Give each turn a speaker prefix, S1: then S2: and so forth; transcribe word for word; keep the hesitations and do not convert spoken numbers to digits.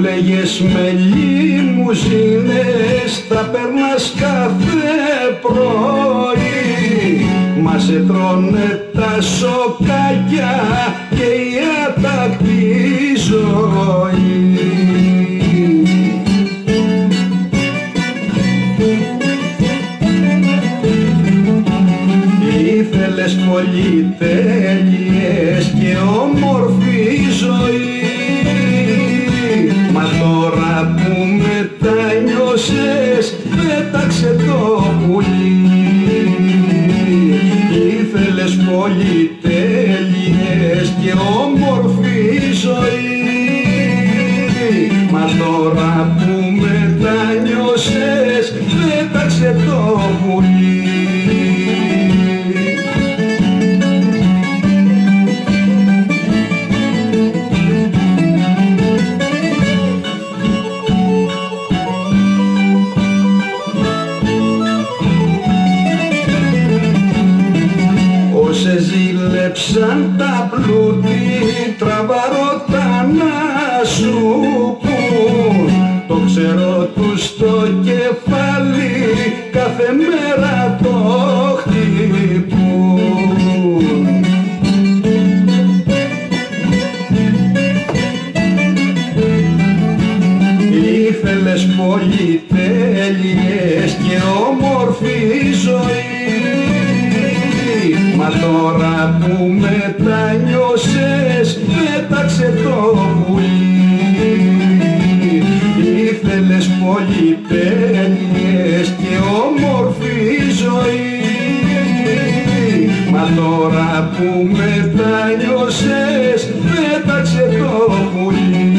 S1: λέγες με λιμουζίνες θα περνάς κάθε πρωί, μα σε τρώνε τα σοκάκια και η άτακτη ζωή. Ήθελες πολυτέλειες και όμορφη ζωή, μα τώρα που μετανιώσες πέταξε το πουλί. Ήθελες πολυτέλειες και όμορφη ζωή, μα τώρα που μετανιώσες πέταξε το πουλί. Όσες ζήλεψαν τα πλούτη τραβαρώτα να σου πουν, το ξέρω τους στο κεφάλι κάθε μέρα το χτυπούν. Ήθελες πολυτέλειες και όμορφη ζωή, μα τώρα που μετανιώσες πέταξε το πουλί. Ήθελες πολυτέλειες και όμορφη ζωή, μα τώρα που μετανιώσες πέταξε το πουλί.